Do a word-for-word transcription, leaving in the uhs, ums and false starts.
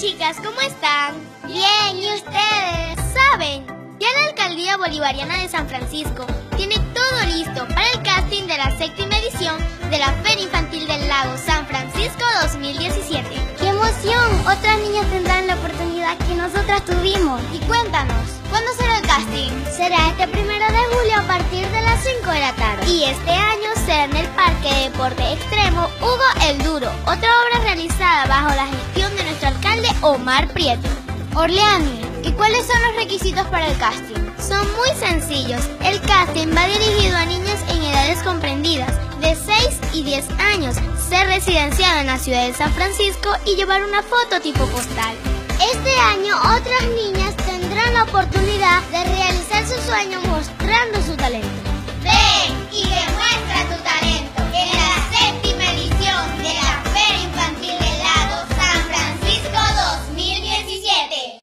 chicas, ¿cómo están? Bien, ¿y ustedes? ¿Saben? Ya la Alcaldía Bolivariana de San Francisco tiene todo listo para el casting de la séptima edición de la Feria Infantil del Lago San Francisco dos mil diecisiete. ¡Qué emoción! Otras niñas tendrán la oportunidad que nosotras tuvimos. Y cuéntanos, ¿cuándo será el casting? Será este primero de julio a partir de las cinco de la tarde. Y este año será en el Parque de Deporte Extremo Hugo el Duro, otra obra realizada bajo la gestión de nuestro alcalde Omar Prieto. Orleani, ¿y cuáles son los requisitos para el casting? Son muy sencillos. El casting va dirigido a niñas en edades comprendidas de seis y diez años, ser residenciado en la ciudad de San Francisco y llevar una foto tipo postal. Este año otras niñas tendrán la oportunidad de realizar su sueño mostrando su talento.